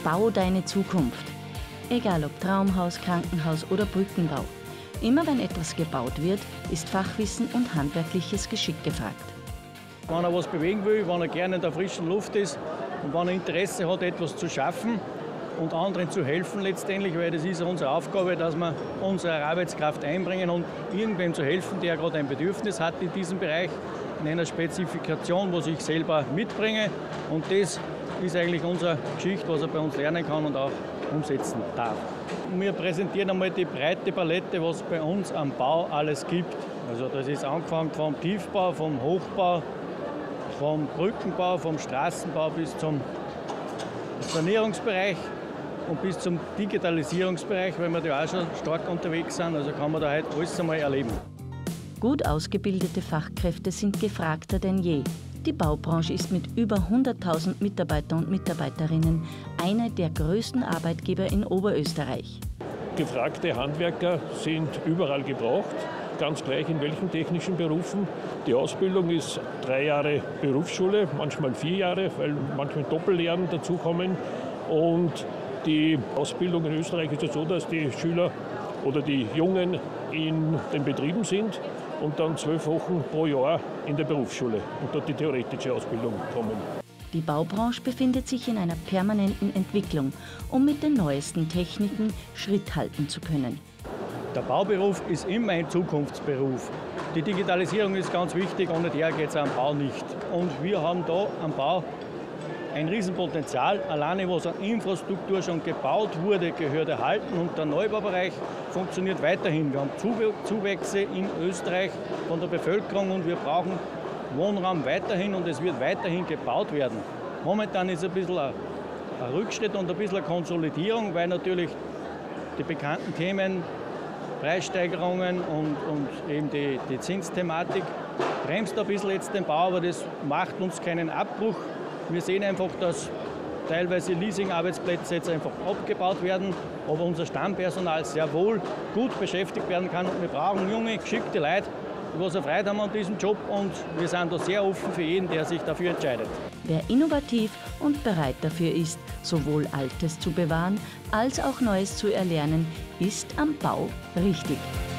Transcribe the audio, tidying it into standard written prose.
Bau deine Zukunft. Egal ob Traumhaus, Krankenhaus oder Brückenbau. Immer wenn etwas gebaut wird, ist Fachwissen und handwerkliches Geschick gefragt. Wenn er was bewegen will, wenn er gerne in der frischen Luft ist und wenn er Interesse hat, etwas zu schaffen und anderen zu helfen letztendlich, weil das ist unsere Aufgabe, dass wir unsere Arbeitskraft einbringen und irgendwem zu helfen, der gerade ein Bedürfnis hat in diesem Bereich, in einer Spezifikation, was ich selber mitbringe. Und das ist eigentlich unsere Geschichte, was er bei uns lernen kann und auch umsetzen darf. Wir präsentieren einmal die breite Palette, was bei uns am Bau alles gibt. Also das ist angefangen vom Tiefbau, vom Hochbau, vom Brückenbau, vom Straßenbau bis zum Sanierungsbereich und bis zum Digitalisierungsbereich, weil wir da auch schon stark unterwegs sind. Also kann man da heute alles einmal erleben. Gut ausgebildete Fachkräfte sind gefragter denn je. Die Baubranche ist mit über 100.000 Mitarbeiter und Mitarbeiterinnen einer der größten Arbeitgeber in Oberösterreich. Gefragte Handwerker sind überall gebraucht, ganz gleich in welchen technischen Berufen. Die Ausbildung ist 3 Jahre Berufsschule, manchmal 4 Jahre, weil manchmal Doppellehren dazukommen. Und die Ausbildung in Österreich ist es so, dass die Schüler oder die Jungen in den Betrieben sind und dann 12 Wochen pro Jahr in der Berufsschule und dort die theoretische Ausbildung kommen. Die Baubranche befindet sich in einer permanenten Entwicklung, um mit den neuesten Techniken Schritt halten zu können. Der Bauberuf ist immer ein Zukunftsberuf. Die Digitalisierung ist ganz wichtig, ohne der geht es am Bau nicht. Und wir haben da am Bau ein Riesenpotenzial. Alleine was an Infrastruktur schon gebaut wurde, gehört erhalten und der Neubaubereich funktioniert weiterhin. Wir haben Zuwächse in Österreich von der Bevölkerung und wir brauchen Wohnraum weiterhin und es wird weiterhin gebaut werden. Momentan ist ein bisschen ein Rückschritt und ein bisschen eine Konsolidierung, weil natürlich die bekannten Themen, Preissteigerungen und eben die Zinsthematik bremst ein bisschen jetzt den Bau, aber das macht uns keinen Abbruch. Wir sehen einfach, dass teilweise Leasing-Arbeitsplätze jetzt einfach abgebaut werden, aber unser Stammpersonal sehr wohl gut beschäftigt werden kann und wir brauchen junge, geschickte Leute, die was Freude haben an diesem Job und wir sind da sehr offen für jeden, der sich dafür entscheidet. Wer innovativ und bereit dafür ist, sowohl Altes zu bewahren als auch Neues zu erlernen, ist am Bau richtig.